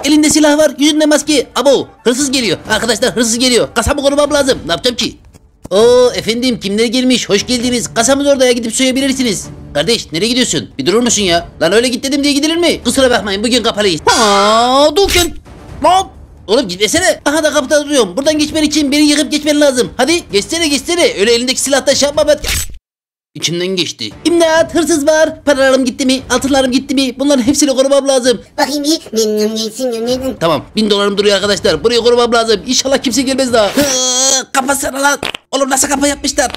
elinde silah var, yüzünde maske. Abo, hırsız geliyor. Arkadaşlar hırsız geliyor. Kasamı korumam lazım. Ne yapacağım ki? Oo efendim, kimler gelmiş? Hoş geldiniz. Kasamız orada ya, gidip soyabilirsiniz. Kardeş nereye gidiyorsun? Bir durur musun ya? Lan öyle git dedim diye gidilir mi? Kusura bakmayın, bugün kapalıyız. Durken. Lan. Oğlum gitmesene. Aha da kapıda duruyorum. Buradan geçmen için beni yıkıp geçmen lazım. Hadi geçsene. Öyle elindeki silahla şey yapma ben. İçimden geçti. İmdat, hırsız var. Paralarım gitti mi? Altınlarım gitti mi? Bunların hepsini korumam lazım. Bakayım bir. Tamam, $1000 duruyor arkadaşlar. Burayı korumam lazım. İnşallah kimse gelmez daha. Kapatsana lan. Oğlum nasıl kapı yapmışlar?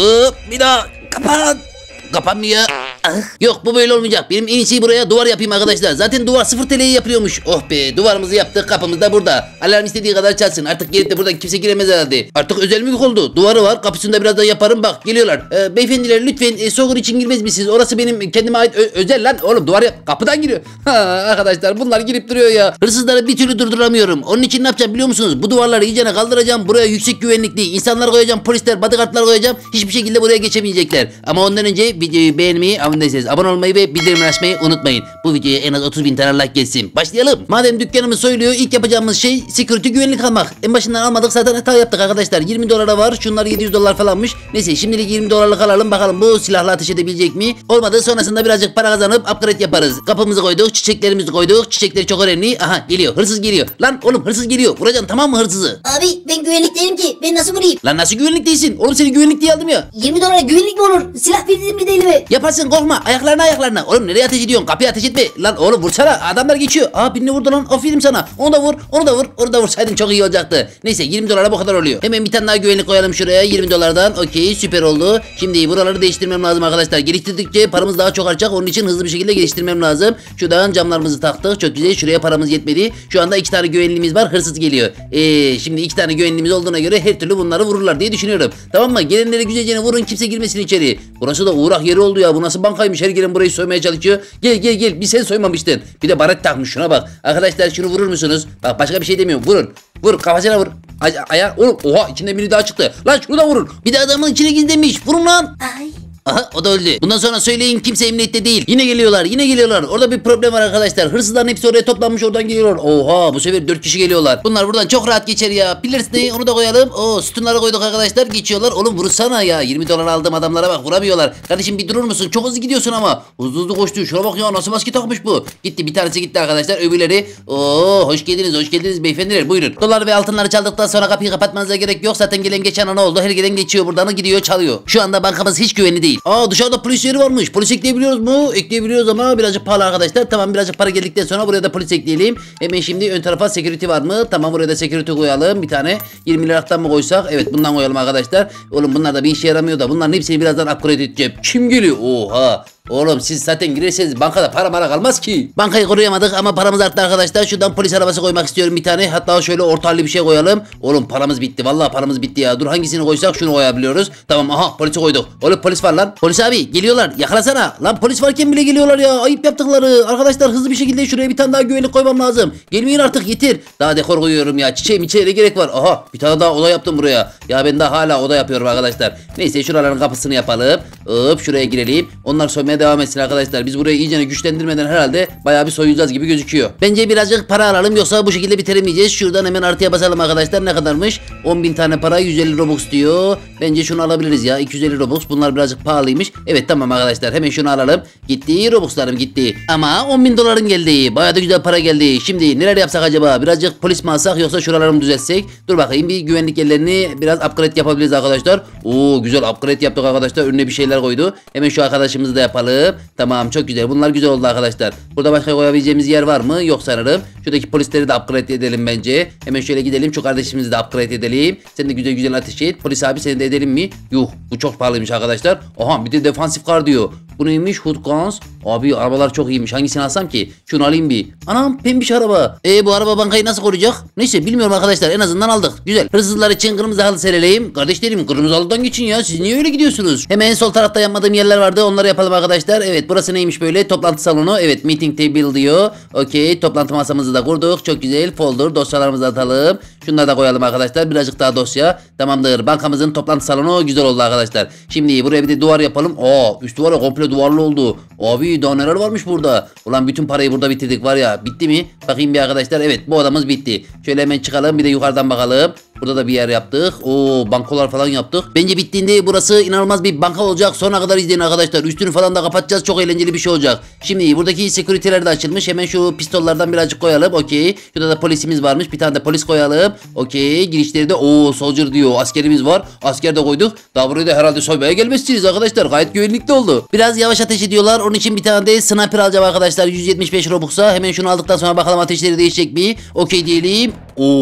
Bir daha kapat. Kapanmıyor. Yok, bu böyle olmayacak. Benim en iyisi buraya duvar yapayım arkadaşlar. Zaten duvar 0 TL'ye yapılıyormuş. Oh be, duvarımızı yaptık, kapımız da burada. Alarm istediği kadar çalsın. Artık gelip de buradan kimse giremez herhalde. Artık özel mülk oldu. Duvarı var, kapısını da birazdan yaparım. Bak geliyorlar. Beyefendiler lütfen soğuk için girmez misiniz? Orası benim kendime ait özel lan. Oğlum duvar yap. Kapıdan giriyor. Arkadaşlar bunlar girip duruyor ya. Hırsızları bir türlü durduramıyorum. Onun için ne yapacağım biliyor musunuz? Bu duvarları iyicene kaldıracağım. Buraya yüksek güvenlikli insanlar koyacağım. Polisler, bodyguardlar koyacağım. Hiçbir şekilde buraya geçemeyecekler. Ama ondan önce videoyu beğenmeyi, abone olmayı ve bildirim açmayı unutmayın. Bu videoya en az 30.000 tane like gelsin. Başlayalım. Madem dükkanımız soyuluyor, ilk yapacağımız şey security, güvenlik almak. En başından almadık, zaten hata yaptık arkadaşlar. $20 var. Şunlar $700 falanmış. Neyse şimdilik $20'lık alalım. Bakalım bu silahla ateş edebilecek mi? Olmadı, sonrasında birazcık para kazanıp upgrade yaparız. Kapımızı koyduk, çiçeklerimizi koyduk. Çiçekleri çok önemli. Aha geliyor. Hırsız geliyor. Lan oğlum hırsız geliyor. Vuracaksın tamam mı hırsızı? Abi ben güvenlik değilim ki. Ben nasıl vurayım? Lan nasıl güvenlik değilsin? Oğlum seni güvenlik diye aldım ya. $20 güvenlik mi olur? Silah verdim bir de elime. Yaparsın, korkma. Ayaklarına. Oğlum nereye ateş ediyorsun? Kapıya ateş etme. Lan oğlum vursana. Adamlar geçiyor. Birini vurdu lan. Aferin sana. Onu da vursaydın çok iyi olacaktı. Neyse $20 bu kadar oluyor. Hemen bir tane daha güvenlik koyalım şuraya. $20'dan. Okey, süper oldu. Şimdi buraları değiştirmem lazım arkadaşlar. Geliştirdikçe paramız daha çok artacak. Onun için hızlı bir şekilde geliştirmem lazım. Şuradan camlarımızı taktık. Çok güzel. Şuraya paramız yetmedi. Şu anda 2 tane güvenliğimiz var. Hırsız geliyor. Şimdi 2 tane güvenliğimiz olduğuna göre her türlü bunları vururlar diye düşünüyorum. Tamam mı? Gelenleri güzelce vurun. Kimse girmesin içeri. Burası da uğrak yeri oldu ya. Bu nasıl bankaymış? Her gelen burayı soymaya çalışıyor. Gel. Bir sen soymamıştın. Bir de baret takmış, şuna bak. Arkadaşlar şunu vurur musunuz? Bak başka bir şey demiyorum. Vurun. Vur kafasına vur. Ayağı. Oğlum oha, içinden biri daha çıktı. Lan şunu da vurun. Bir de adamın içine gizlenmiş. Vurun lan. Ay. Aha o da öldü. Bundan sonra söyleyin, kimse emniyette değil. Yine geliyorlar. Orada bir problem var arkadaşlar. Hırsızların hepsi oraya toplanmış, oradan geliyorlar. Oha, bu sefer 4 kişi geliyorlar. Bunlar buradan çok rahat geçer ya. Pillers'ı onu da koyalım. Sütunları koyduk arkadaşlar, geçiyorlar. Oğlum vursana ya. $20 aldığım adamlara bak, vuramıyorlar. Kardeşim bir durur musun? Çok hızlı gidiyorsun ama. Hızlı koştu. Şuna bak ya, nasıl maske takmış bu. Gitti, bir tanesi gitti arkadaşlar. Öbürleri. Hoş geldiniz beyefendiler, buyurun. Dolar ve altınları çaldıktan sonra kapıyı kapatmanıza gerek yok. Zaten gelen geçen ana oldu. Her gelen geçiyor buradan, gidiyor çalıyor. Şu anda bankamız hiç güvenli değil. Dışarıda polis yeri varmış. Polis ekleyebiliyoruz mu? Ekleyebiliyoruz ama birazcık pahalı arkadaşlar. Tamam, birazcık para geldikten sonra buraya da polis ekleyelim. Hemen şimdi ön tarafa security var mı? Tamam, buraya da security koyalım. Bir tane 20 liradan mı koysak? Evet, bundan koyalım arkadaşlar. Oğlum bunlar da bir işe yaramıyor da. Bunların hepsini birazdan upgrade edeceğim. Kim geliyor? Oha. Oğlum siz zaten girerseniz bankada para kalmaz ki. Bankayı koruyamadık ama paramız arttı arkadaşlar. Şuradan polis arabası koymak istiyorum bir tane. Hatta şöyle orta halli bir şey koyalım. Oğlum paramız bitti. Vallahi paramız bitti ya. Dur, hangisini koysak şunu koyabiliyoruz. Tamam, aha polisi koyduk. Oğlum polis var lan. Polis abi geliyorlar. Yakalasana. Lan polis varken bile geliyorlar ya. Ayıp yaptıkları. Arkadaşlar hızlı bir şekilde şuraya bir tane daha güvenlik koymam lazım. Gelmeyin artık, yeter. Daha dekor koyuyorum ya. Çiçeğe gerek var. Aha bir tane daha oda yaptım buraya. Ya ben daha hala oda yapıyorum arkadaşlar. Neyse şuraların kapısını yapalım. Hop şuraya girelim. Onlar soymaya devam etsin arkadaşlar. Biz burayı iyice güçlendirmeden herhalde bayağı bir soyacağız gibi gözüküyor. Bence birazcık para alalım, yoksa bu şekilde bitiremeyeceğiz. Şuradan hemen artıya basalım arkadaşlar. Ne kadarmış? 10.000 tane para, 150 Robux diyor. Bence şunu alabiliriz ya. 250 Robux. Bunlar birazcık pahalıymış. Evet tamam arkadaşlar. Hemen şunu alalım. Gitti. Robux'larım gitti. Ama $10.000 geldi. Bayağı da güzel para geldi. Şimdi neler yapsak acaba? Birazcık polis mi alsak, yoksa şuraları mı düzeltsek? Dur bakayım, bir güvenlik yerlerini biraz upgrade yapabiliriz arkadaşlar. Güzel upgrade yaptık arkadaşlar. Önüne bir şeyler koydu. Hemen şu arkadaşımızı da yapalım. Tamam, çok güzel. Bunlar güzel oldu arkadaşlar. Burada başka koyabileceğimiz yer var mı? Yok sanırım. Şuradaki polisleri de upgrade edelim bence. Hemen şöyle gidelim. Şu kardeşimizi de upgrade edelim. Sen de güzel ateş et. Polis abi seni de edelim mi? Yuh, bu çok pahalıymış arkadaşlar. Aha bir de defansif kar diyor. Bu neymiş? Hood Guns. Abi arabalar çok iyiymiş. Hangisini alsam ki? Şunu alayım bir. Anam pembiş araba. Bu araba bankayı nasıl koruyacak? Neyse bilmiyorum arkadaşlar. En azından aldık. Güzel. Hırsızlar için kırmızı halı sereleyim. Kardeşlerim kırmızı halıdan geçin ya. Siz niye öyle gidiyorsunuz? Hemen sol tarafta yapmadığım yerler vardı. Onları yapalım arkadaşlar. Evet, burası neymiş böyle? Toplantı salonu. Evet, meeting table diyor. Okey. Toplantı masamızı da kurduk. Çok güzel. Folder. Dosyalarımızı atalım. Şunları da koyalım arkadaşlar. Birazcık daha dosya. Tamamdır. Bankamızın toplantı salonu güzel oldu arkadaşlar. Şimdi buraya bir de duvar yapalım. Üst duvar komple duvarlı oldu. Abi daha neler varmış burada. Ulan bütün parayı burada bitirdik var ya. Bitti mi? Bakayım bir arkadaşlar. Evet, bu odamız bitti. Şöyle hemen çıkalım, bir de yukarıdan bakalım. Burada da bir yer yaptık. Oo, bankolar falan yaptık. Bence bittiğinde burası inanılmaz bir banka olacak. Sonuna kadar izleyin arkadaşlar. Üstünü falan da kapatacağız. Çok eğlenceli bir şey olacak. Şimdi buradaki security'ler de açılmış. Hemen şu pistollardan birazcık koyalım. Okey. Şurada da polisimiz varmış. Bir tane de polis koyalım. Okey. Girişleri de soldier diyor. Askerimiz var. Asker de koyduk. Daha buraya da herhalde soymaya gelmezsiniz arkadaşlar. Gayet güvenlikli oldu. Biraz yavaş ateş ediyorlar. Onun için bir tane de sniper alacağım arkadaşlar. 175 Robux'a. Hemen şunu aldıktan sonra bakalım ateşleri değişecek mi? Okey diyelim.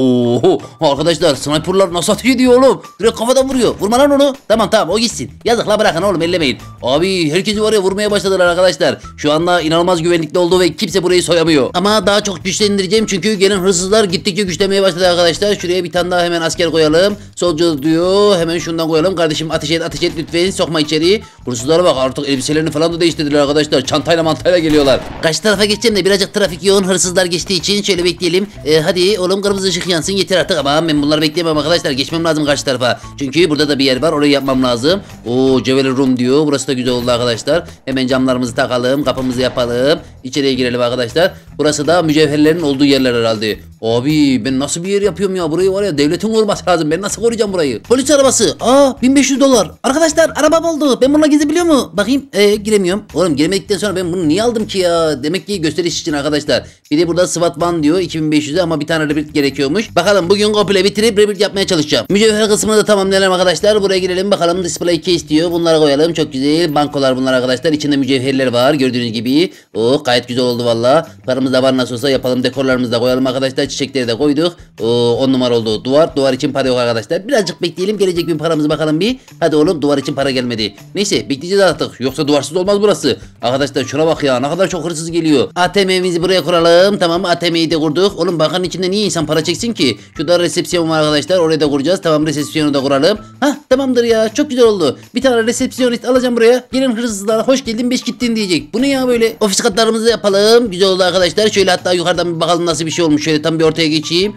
Oo, arkadaşlar sniperlar nasıl ateş ediyor oğlum? Direkt kafadan vuruyor. Vurma lan onu. Tamam o gitsin. Yazık la, bırakın oğlum, ellemeyin. Abi herkesi var ya, vurmaya başladılar arkadaşlar. Şu anda inanılmaz güvenlikli oldu ve kimse burayı soyamıyor. Ama daha çok güçlendireceğim çünkü gelen hırsızlar gittikçe güçlenmeye başladı arkadaşlar. Şuraya bir tane daha hemen asker koyalım. Soldier diyor. Hemen şundan koyalım. Kardeşim ateş et lütfen. Sokma içeri. Hırsızlara bak, artık elbiselerini falan da değiştirdiler arkadaşlar. Çantayla mantayla geliyorlar. Karşı tarafa geçeceğim de birazcık trafik yoğun, hırsızlar geçtiği için şöyle bekleyelim. Hadi oğlum, kırmızı ışık yansın yeter artık. Ama ben bunları bekleyemem arkadaşlar. Geçmem lazım karşı tarafa. Çünkü burada da bir yer var. Orayı yapmam lazım. Jewelry room diyor. Burası da güzel oldu arkadaşlar. Hemen camlarımızı takalım. Kapımızı yapalım. İçeriye girelim arkadaşlar. Burası da mücevherlerin olduğu yerler herhalde. Abi ben nasıl bir yer yapıyorum ya? Burayı var ya, devletin koruması lazım. Ben nasıl koruyacağım burayı? Polis arabası. $1500. Arkadaşlar arabam oldu. Ben bununla gezebiliyor mu? Bakayım. Giremiyorum. Oğlum giremedikten sonra ben bunu niye aldım ki ya? Demek ki gösteriş için arkadaşlar. Bir de burada SWAT van diyor. 2500'e ama bir tane rebuild gerekiyormuş. Bakalım bugün komple bitirip rebuild yapmaya çalışacağım. Mücevher kısmını da tamamlayalım arkadaşlar. Buraya girelim bakalım. Display case diyor. Bunları koyalım. Çok güzel. Bankolar bunlar arkadaşlar. İçinde mücevherler var. Gördüğünüz gibi. Gayet güzel oldu valla. Paramız da var, nasıl olsa yapalım. Dekorlarımızı da koyalım arkadaşlar. Çiçekleri de koyduk. 10 numara oldu. Duvar için para yok arkadaşlar. Birazcık bekleyelim. Gelecek bir paramızı bakalım bir. Hadi oğlum, duvar için para gelmedi. Neyse bekleyeceğiz artık. Yoksa duvarsız olmaz burası. Arkadaşlar şuna bak ya. Ne kadar çok hırsız geliyor. ATM'mizi buraya kuralım. Tamam, ATM'yi de kurduk. Oğlum bankanın içinde niye insan para çeksin ki? Şurada resepsiyon var arkadaşlar. Oraya da kuracağız. Tamam, resepsiyonu da kuralım. Tamamdır ya. Çok güzel oldu. Bir tane resepsiyonist alacağım buraya. Gelin hırsızlar, hoş geldin, 5 gittin diyecek. Bu ne ya böyle? Ofis katlarımızı yapalım. Güzel oldu arkadaşlar. Şöyle hatta yukarıdan bir bakalım nasıl bir şey olmuş. Şöyle tam bir ortaya geçeyim.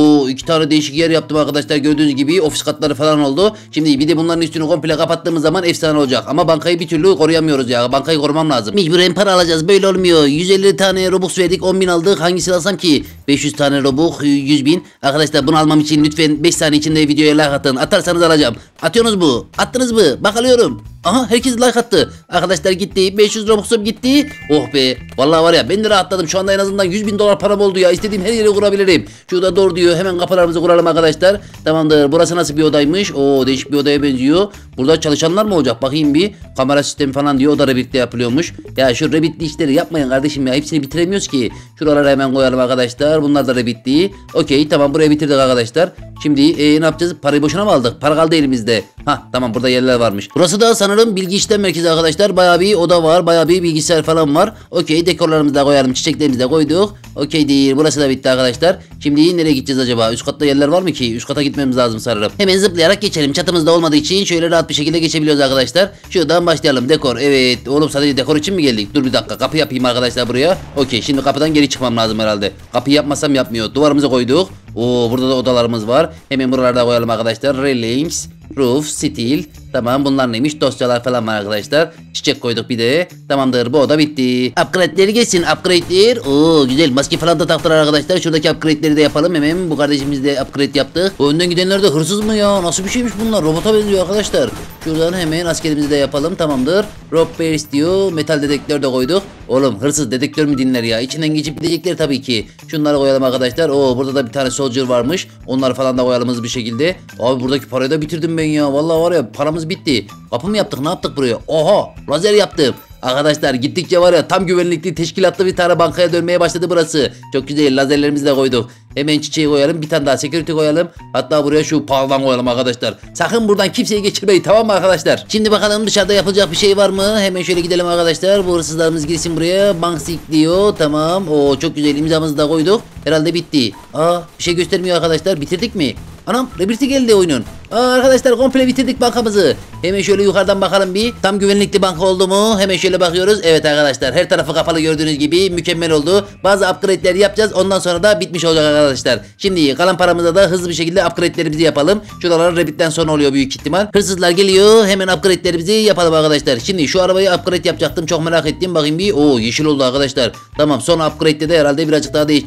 2 tane değişik yer yaptım arkadaşlar. Gördüğünüz gibi ofis katları falan oldu. Şimdi bir de bunların üstünü komple kapattığımız zaman efsane olacak. Ama bankayı bir türlü koruyamıyoruz ya. Bankayı korumam lazım. Mecburen para alacağız. Böyle olmuyor. 150 tane Robux verdik. 10.000 aldık. Hangisini alsam ki? 500 tane Robux 100.000. Arkadaşlar bunu almam için lütfen 5 saniye içinde videoya like atın. Atarsanız alacağım. Atıyorsunuz mu? Attınız mı? Bakalıyorum. Aha, herkes like attı. Arkadaşlar gitti. 500 Robux'um gitti. Oh be. Vallahi var ya, ben de rahatladım. Şu anda en azından $100.000 param oldu ya. İstediğim her yere kurabilirim. Şurada doğru diyor. Hemen kapılarımızı kuralım arkadaşlar. Tamamdır. Burası nasıl bir odaymış? Değişik bir odaya benziyor. Burada çalışanlar mı olacak? Bakayım bir. Kamera sistemi falan diyor. O da Revit'te yapılıyormuş. Ya şu Revit'li işleri yapmayın kardeşim ya. Hepsini bitiremiyoruz ki. Şuraları hemen koyalım arkadaşlar. Bunlar da Revit'li. Okey, tamam, buraya bitirdik arkadaşlar. Şimdi ne yapacağız? Parayı boşuna mı aldık? Para kaldı elimizde. Tamam, burada yerler varmış. Burası da sanırım bilgi işlem merkezi arkadaşlar. Bayağı bir oda var. Bayağı bir bilgisayar falan var. Okey, dekorlarımızı da koyalım. Çiçeklerimizi de koyduk. Okey değil. Burası da bitti arkadaşlar. Şimdi nereye gideceğiz acaba? Üst katta yerler var mı ki? Üst kata gitmemiz lazım sanırım. Hemen zıplayarak geçelim. Çatımızda olmadığı için şöyle rahat bir şekilde geçebiliyoruz arkadaşlar. Şuradan başlayalım. Dekor. Evet. Oğlum sadece dekor için mi geldik? Dur bir dakika. Kapı yapayım arkadaşlar buraya. Okey. Şimdi kapıdan geri çıkmam lazım herhalde. Kapıyı yapmasam yapmıyor. Duvarımızı koyduk. Burada da odalarımız var. Hemen buralarda koyalım arkadaşlar. Railings, roof, steel. Tamam, bunlar neymiş? Dosyalar falan var arkadaşlar. Çiçek koyduk bir de. Tamamdır, bu oda bitti. Upgrade'leri geçsin. Upgrade'ler. Güzel. Maske falan da taktılar arkadaşlar. Şuradaki upgrade'leri de yapalım. Hemen bu kardeşimiz de upgrade yaptı. O önden gidenler de hırsız mı ya? Nasıl bir şeymiş bunlar? Robota benziyor arkadaşlar. Şuradan hemen askerimizi de yapalım. Tamamdır. Rob Bears diyor. Metal dedektör de koyduk. Oğlum hırsız dedektör mü dinler ya? İçinden geçip gidecekler tabii ki. Şunları koyalım arkadaşlar. Burada da bir tane soldier varmış. Onları falan da koyalım hızlı bir şekilde. Abi buradaki parayı da bitirdim ben ya. Vallahi var ya, paramız bitti. Kapı mı yaptık? Ne yaptık buraya? Oha! Lazer yaptım. Arkadaşlar gittikçe var ya, tam güvenlikli teşkilatlı bir tane bankaya dönmeye başladı burası. Çok güzel, lazerlerimizi de koyduk. Hemen çiçeği koyalım, bir tane daha security koyalım. Hatta buraya şu pahalıdan koyalım arkadaşlar. Sakın buradan kimseyi geçirmeyin, tamam mı arkadaşlar? Şimdi bakalım dışarıda yapılacak bir şey var mı? Hemen şöyle gidelim arkadaşlar. Bu hırsızlarımız girsin buraya. Banksik diyor. Tamam. Çok güzel, imzamızı da koyduk. Herhalde bitti. Bir şey göstermiyor arkadaşlar. Bitirdik mi? Anam, rebirti geldi oyunun. Arkadaşlar komple bitirdik bankamızı. Hemen şöyle yukarıdan bakalım bir. Tam güvenlikli banka oldu mu? Hemen şöyle bakıyoruz. Evet arkadaşlar, her tarafı kapalı gördüğünüz gibi. Mükemmel oldu. Bazı upgrade'ler yapacağız. Ondan sonra da bitmiş olacak arkadaşlar. Şimdi kalan paramıza da hızlı bir şekilde upgrade'lerimizi yapalım. Şuralar rebitten sonra oluyor büyük ihtimal. Hırsızlar geliyor. Hemen upgrade'lerimizi yapalım arkadaşlar. Şimdi şu arabayı upgrade yapacaktım. Çok merak ettim. Bakayım bir. Yeşil oldu arkadaşlar. Tamam, son upgrade'de de herhalde birazcık daha değişecek.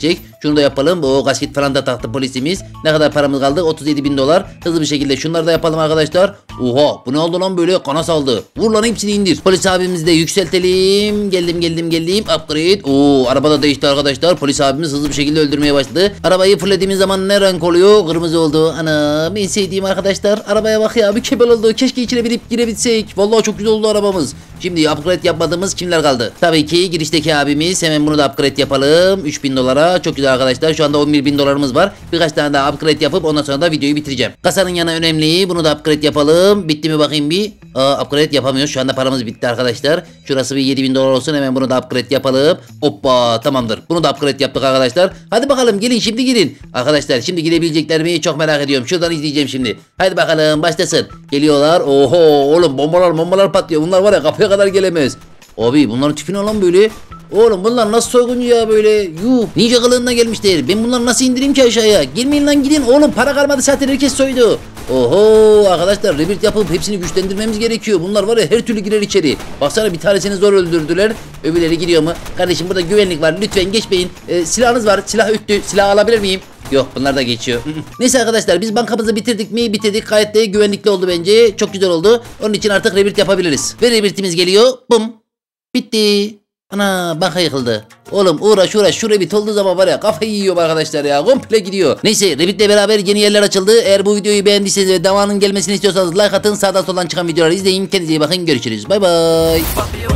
Şunu da yapalım. O kasket falan da taktı polisimiz. Ne kadar paramız kaldı? 37.000 dolar. Hızlı bir şekilde şunları da yapalım arkadaşlar. Oha bu ne oldu lan böyle? Kana saldı. Vur lan hepsini indir. Polis abimizi de yükseltelim. Geldim. Upgrade. Oo araba da değişti arkadaşlar. Polis abimiz hızlı bir şekilde öldürmeye başladı. Arabayı fırladığımız zaman ne renk oluyor? Kırmızı oldu. Ana en sevdiğim arkadaşlar. Arabaya bak ya mükemmel oldu. Keşke içine binip girebilsek. Vallahi çok güzel oldu arabamız. Şimdi upgrade yapmadığımız kimler kaldı? Tabii ki girişteki abimiz. Hemen bunu da upgrade yapalım. 3000 dolara. Çok güzel arkadaşlar. Şu anda 11.000 dolarımız var. Birkaç tane daha upgrade yapıp ondan sonra da videoyu bitireceğim. Kasanın yanı önemli. Bunu da upgrade yapalım. Bitti mi bakayım bir. Upgrade yapamıyoruz. Şu anda paramız bitti arkadaşlar. Şurası bir 7.000 dolar olsun. Hemen bunu da upgrade yapalım. Hoppa tamamdır. Bunu da upgrade yaptık arkadaşlar. Hadi bakalım gelin şimdi girin. Arkadaşlar şimdi girebilecekler mi? Çok merak ediyorum. Şuradan izleyeceğim şimdi. Hadi bakalım başlasın. Geliyorlar. Oho oğlum bombalar patlıyor. Bunlar var ya kapıya kadar gelemez. Abi bunların tipine lan böyle. Oğlum bunlar nasıl soyguncu ya böyle. Yuh ninja kılığına gelmişler. Ben bunları nasıl indireyim ki aşağıya? Gelmeyin lan gidin. Oğlum para kalmadı zaten herkes soydu. Oho arkadaşlar rebirth yapıp hepsini güçlendirmemiz gerekiyor. Bunlar var ya her türlü girer içeri. Baksana bir tanesini zor öldürdüler. Öbürleri giriyor mu? Kardeşim burada güvenlik var. Lütfen geçmeyin. Silahınız var. Silah üttü. Silah alabilir miyim? Yok bunlar da geçiyor. Neyse arkadaşlar biz bankamızı bitirdik mi? Bitirdik. Gayet de güvenlikli oldu bence. Çok güzel oldu. Onun için artık rebirth yapabiliriz. Ve rebirth'imiz geliyor. Bum. Bitti. Ana banka yıkıldı. Oğlum uğraş şu rebirth olduğu zaman var ya kafayı yiyor arkadaşlar ya. Komple gidiyor. Neyse rebirth'le beraber yeni yerler açıldı. Eğer bu videoyu beğendiyseniz ve devamının gelmesini istiyorsanız like atın. Sağdan soldan çıkan videoları izleyin. Kendinize iyi bakın. Görüşürüz. Bay bay.